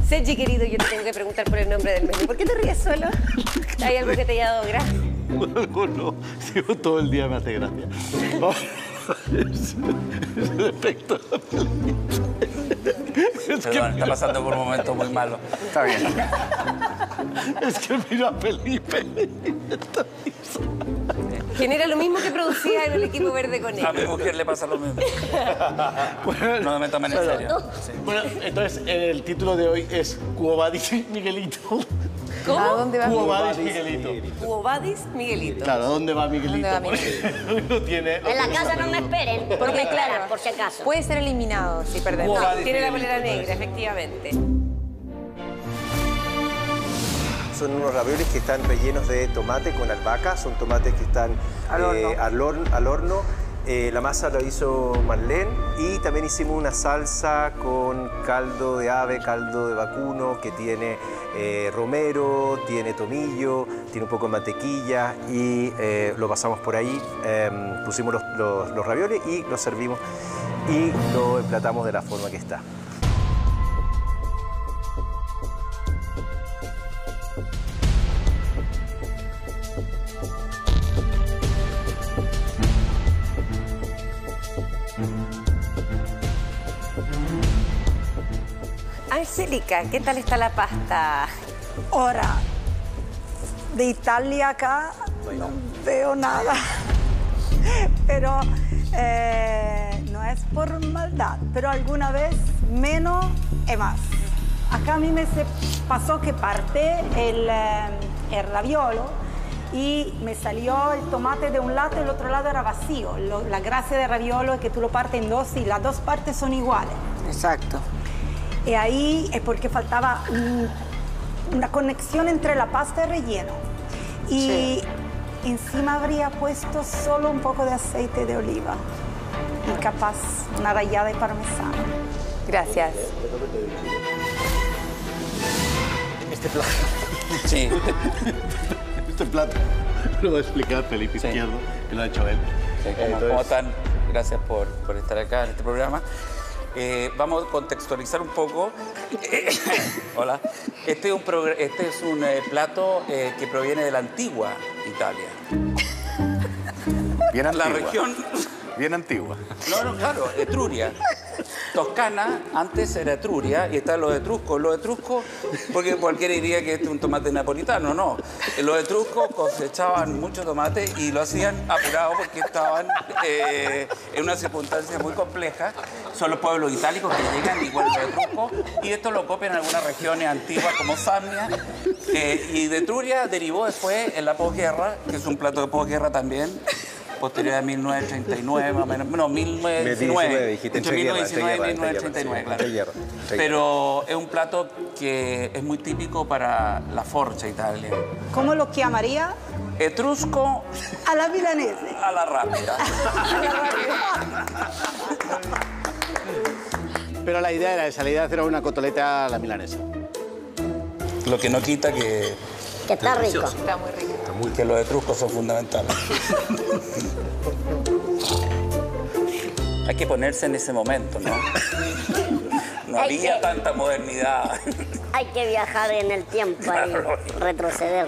Sergi, querido, yo te tengo que preguntar por el nombre del menú. ¿Por qué te ríes solo? ¿Hay algo que te haya dado gracia? Algo no. Digo, todo el día me hace gracia. Es el efecto. Perdón, está pasando por un momento muy malo. Está bien. Es que miro a Felipe. Genera lo mismo que producía en el equipo verde con él. A mi mujer le pasa lo mismo. Bueno, No me tomen en serio. Sí. Bueno, entonces el título de hoy es Quo Vadis Miguelito. ¿Cómo? ¿A dónde va Quo Vadis Miguelito? Miguelito. Quo Vadis Miguelito. Claro, ¿dónde va Miguelito? ¿Dónde va Miguelito? Porque no tiene... En la casa no me esperen, por me aclarar, por si acaso. Puede ser eliminado si perdemos. No, tiene la polera negra, efectivamente. Son unos raviolis que están rellenos de tomate con albahaca, son tomates que están al horno. La masa la hizo Marlene y también hicimos una salsa con caldo de ave, caldo de vacuno, que tiene romero, tiene tomillo, tiene un poco de mantequilla y lo pasamos por ahí, pusimos los ravioles y los servimos y lo emplatamos de la forma que está. Angélica, ¿qué tal está la pasta? Ahora, de Italia acá no veo nada, pero no es por maldad, pero alguna vez menos es más. Acá a mí me pasó que parte el raviolo y me salió el tomate de un lado y el otro lado era vacío. La gracia del raviolo es que tú lo partes en dos y las dos partes son iguales. Exacto. Y ahí es porque faltaba una conexión entre la pasta y el relleno. Y encima habría puesto solo un poco de aceite de oliva y capaz una rallada de parmesano. Gracias. Este plato. Sí. Este plato lo va a explicar Felipe Izquierdo, que lo ha hecho él. Sí, ¿cómo están? Gracias por estar acá en este programa. Vamos a contextualizar un poco. Hola. Este es un plato que proviene de la antigua Italia. Bien antigua. La región... Bien antigua. No, claro, Etruria. Toscana, antes era Etruria y están los etruscos. Los etruscos, porque cualquiera diría que este es un tomate napolitano, no. Los etruscos cosechaban mucho tomate y lo hacían apurado porque estaban en una circunstancia muy compleja. Son los pueblos itálicos que llegan igual los etruscos y esto lo copian en algunas regiones antiguas como Samnia. Y de Etruria derivó después en la posguerra, que es un plato de posguerra también. Posterior a 1939, más o menos. No, 1919. Dijiste, entre 1919 y 1939, claro. Pero es un plato que es muy típico para la Forza Italia. ¿Cómo lo llamaría? Etrusco A la milanese. a la rápida. Pero la idea era esa, la idea de hacer una cotoleta a la milanesa. Lo que no quita que está rico. Está muy rico. que los etruscos son fundamentales. Hay que ponerse en ese momento, ¿no? No había tanta modernidad. Hay que viajar en el tiempo y retroceder.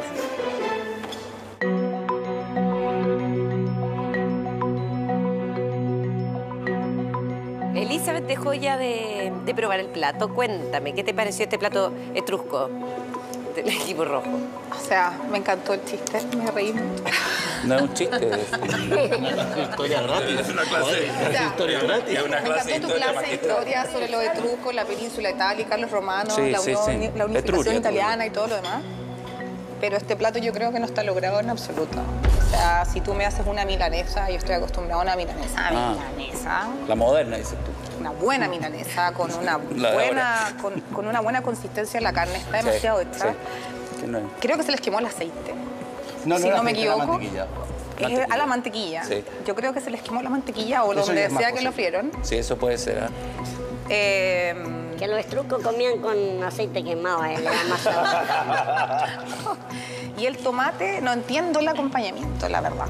Elizabeth dejó ya de probar el plato. Cuéntame, ¿qué te pareció este plato etrusco del equipo rojo? O sea, me encantó el chiste, me reí mucho. No es un chiste. Historia gratis. Es una clase. Es historia gratis. Es una Me clase de encantó tu historia clase de historia sobre los etruscos, la península itálica, los romanos, Sí, la sí, sí. la unificación Etruria, italiana y todo lo demás. Pero este plato yo creo que no está logrado en absoluto. O sea, si tú me haces una milanesa, yo estoy acostumbrada a una milanesa. La moderna, dices tú. Una buena milanesa con una La de buena, con una buena consistencia en la carne. Está demasiado hecha. Sí. Que no es. Creo que se les quemó el aceite. No, si era no me aceite, era equivoco. mantequilla. Es a la mantequilla. Sí. Yo creo que se les quemó la mantequilla o Eso ya donde es más sea que lo posible. frieron. Sí, eso puede ser. Que los etruscos comían con aceite quemado, le da más sabor. Y el tomate, no entiendo el acompañamiento, la verdad.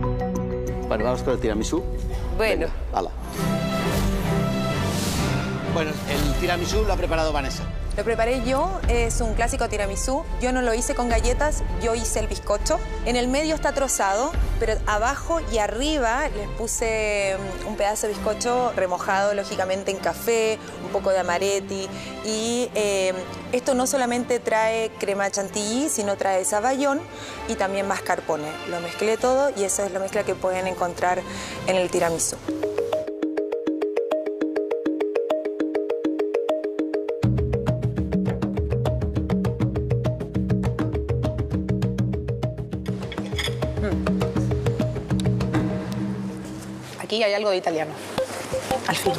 Bueno, vamos con el tiramisú. Bueno, Hala. Bueno, el tiramisú lo ha preparado Vanessa. Lo preparé yo, es un clásico tiramisú. Yo no lo hice con galletas, yo hice el bizcocho. En el medio está trozado, pero abajo y arriba les puse un pedazo de bizcocho remojado, lógicamente, en café, un poco de amaretti. Y esto no solamente trae crema chantilly, sino trae zamballón y también mascarpone. Lo mezclé todo y esa es la mezcla que pueden encontrar en el tiramisú. Aquí hay algo de italiano, al fin.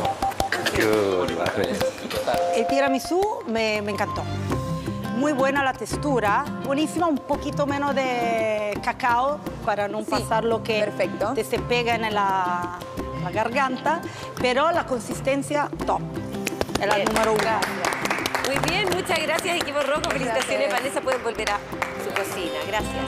El tiramisú me encantó. Muy buena la textura, buenísima, un poquito menos de cacao para no pasar lo que perfecto. te se pega en la garganta, pero la consistencia top. Es la número 1. Muy bien, muchas gracias, equipo rojo. Felicitaciones, Vanessa. Pueden volver a su cocina. Gracias.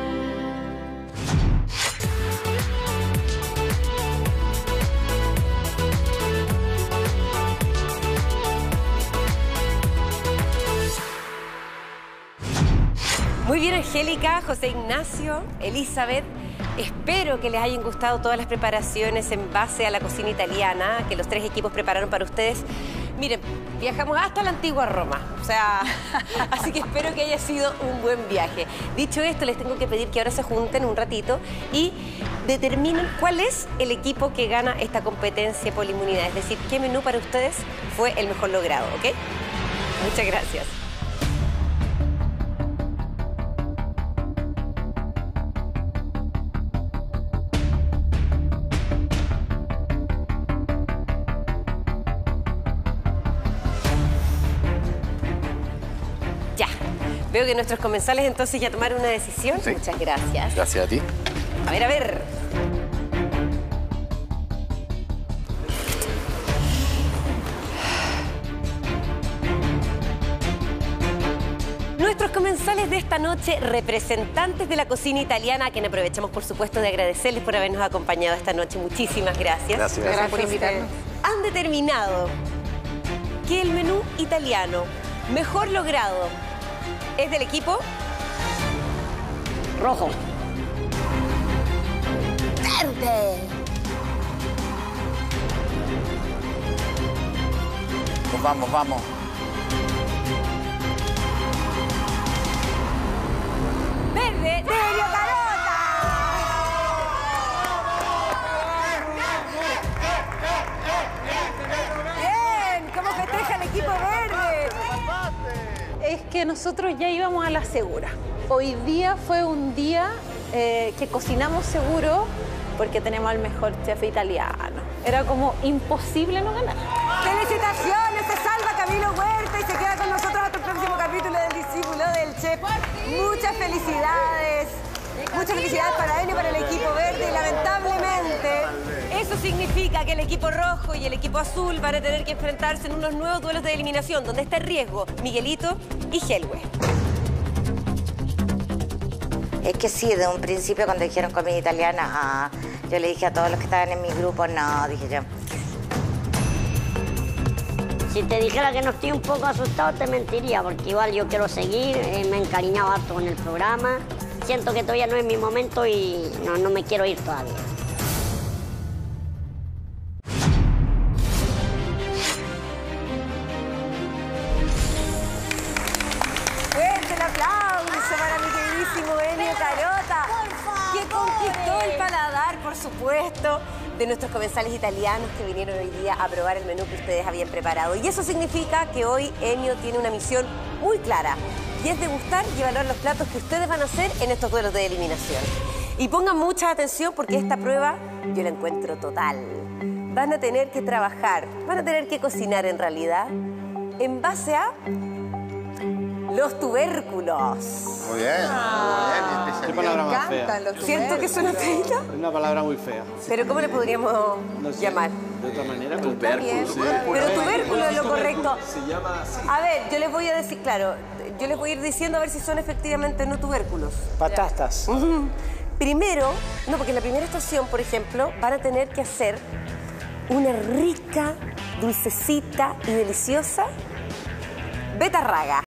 Muy bien, Angélica, José Ignacio, Elizabeth. Espero que les hayan gustado todas las preparaciones en base a la cocina italiana que los tres equipos prepararon para ustedes. Miren, viajamos hasta la antigua Roma, o sea, así que espero que haya sido un buen viaje. Dicho esto, les tengo que pedir que ahora se junten un ratito y determinen cuál es el equipo que gana esta competencia por inmunidad, es decir, qué menú para ustedes fue el mejor logrado, ¿ok? Muchas gracias. Veo que nuestros comensales entonces ya tomaron una decisión. Sí. Muchas gracias. Gracias a ti. A ver, a ver. Nuestros comensales de esta noche, representantes de la cocina italiana, a quien aprovechamos, por supuesto, de agradecerles por habernos acompañado esta noche. Muchísimas gracias. Gracias por invitarnos. Han determinado que el menú italiano mejor logrado es del equipo rojo. Verde. Pues vamos, vamos. Verde de Enio Carota. Bien, ¿cómo festeja el equipo verde? Es que nosotros ya íbamos a la segura. Hoy día fue un día que cocinamos seguro porque tenemos al mejor chef italiano. Era como imposible no ganar. ¡Felicitaciones! Se salva Camilo Huerta y se queda con nosotros hasta el próximo capítulo del Discípulo del Chef. Muchas felicidades. Muchas felicidades para él y para el equipo verde. Y lamentablemente, eso significa que el equipo rojo y el equipo azul van a tener que enfrentarse en unos nuevos duelos de eliminación, donde está en riesgo Miguelito y Helwe. Es que sí, de un principio cuando dijeron comida italiana, yo le dije a todos los que estaban en mi grupo, no, dije yo. Si te dijera que no estoy un poco asustado, te mentiría, porque igual yo quiero seguir, me he encariñado harto con el programa. Siento que todavía no es mi momento y no me quiero ir todavía. Fuerte el aplauso para mi queridísimo Enio Carota, que conquistó el paladar, por supuesto, de nuestros comensales italianos que vinieron hoy día a probar el menú que ustedes habían preparado. Y eso significa que hoy Enio tiene una misión muy clara, y es degustar y evaluar los platos que ustedes van a hacer en estos duelos de eliminación. Y pongan mucha atención porque esta prueba yo la encuentro total. Van a tener que trabajar, van a tener que cocinar en realidad en base a los tubérculos. Muy bien, muy bien. Qué palabra más fea. Encantan los ¿Siento que suena feita? Es una palabra muy fea. Pero ¿cómo le podríamos llamar? De otra manera, pero Pero tubérculo es lo correcto. se llama así. A ver, yo les voy a decir, claro, yo les voy a ir diciendo a ver si son efectivamente no tubérculos. Patatas. Primero, no, porque en la primera estación, por ejemplo, van a tener que hacer una rica dulcecita y deliciosa betarraga.